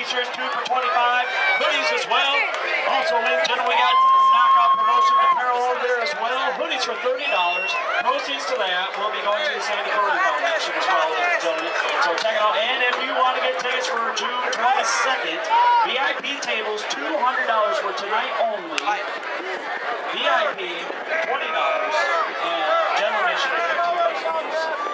t-shirts, 2 for $25. Hoodies as well. Also, ladies and gentlemen, we got knockout promotion apparel over there as well. Hoodies for $30. Proceeds to that will be going to the Sandy Corley Foundation as well, ladies and gentlemen. So check it out. And if you want to get tickets for June 22nd, VIP tables $200 for tonight only. VIP $20 and general admission $50.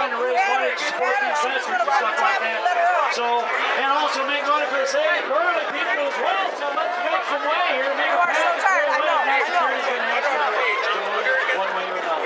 trying to raise money to support these veterans and stuff like that. So, and also make money for the Sandy Corley people as well. So let's make some way here. Make a pass to Corley. Next year he's going to ask you one way or another.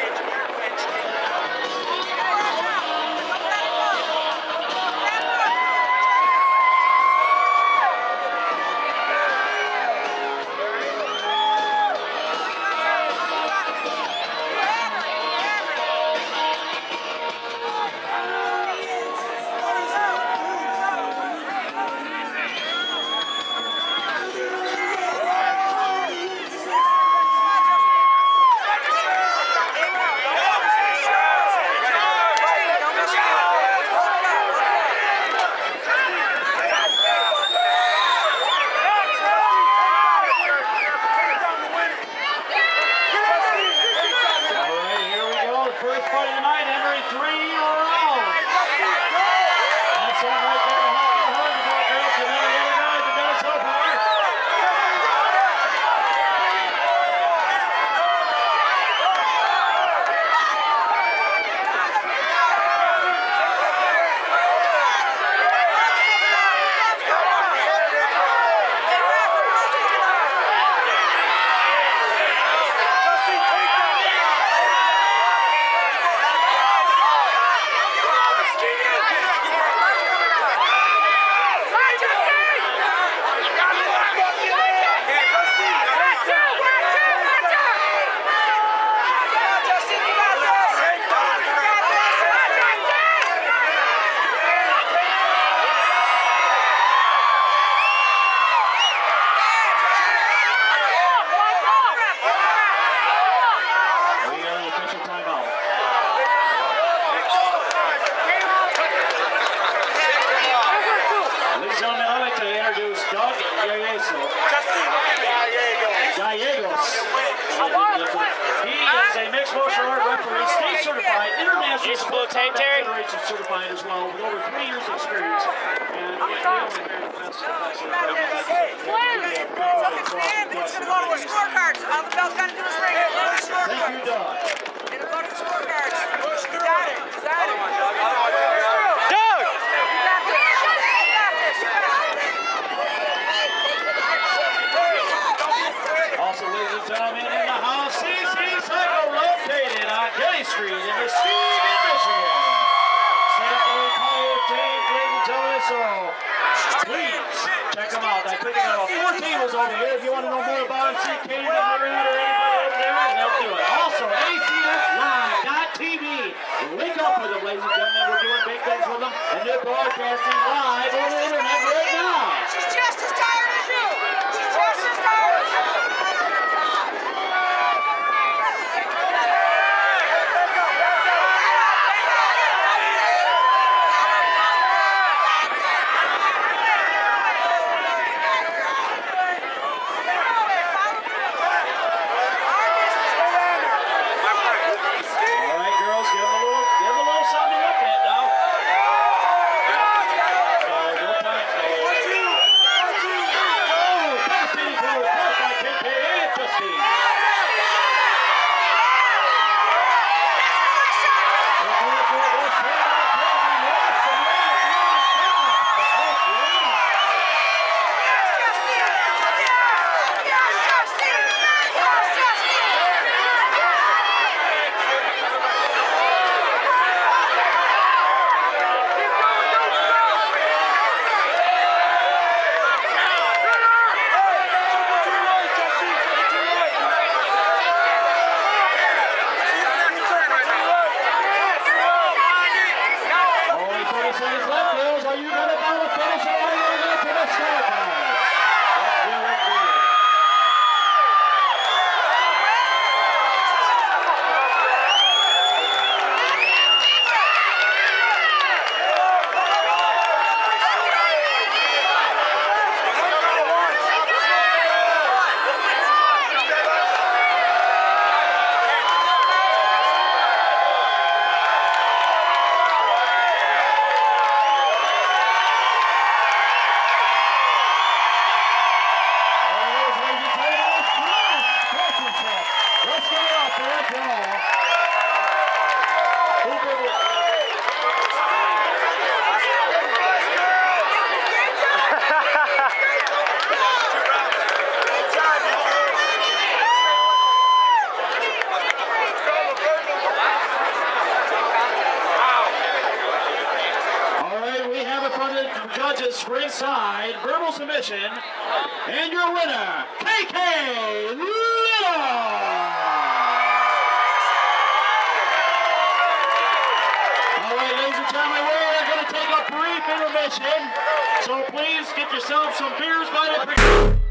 Certified as well, with over 3 years experience. And it's going to go to the scorecards. All the bells got to do is ring. Thank you, Doug. It'll go to the scorecards. You got it. You got it. Doug! You got this. You got this. Also, ladies and gentlemen, in the house, CC Cycle located on Getty Street in Muskegon, Michigan. So please check them out. I think they got 4 tables over here. If you want to know more about them, see Katie or anybody over there, and they'll do it. Also, ACSLive.tv. Link up with them, ladies and gentlemen. We're doing big things with them, and they're broadcasting live on the internet right now. She's just as tired as you. She's just as tired as you. this ringside verbal submission, and your winner, KK Little. All right, ladies and gentlemen, we're going to take a brief intermission, so please get yourself some beers by the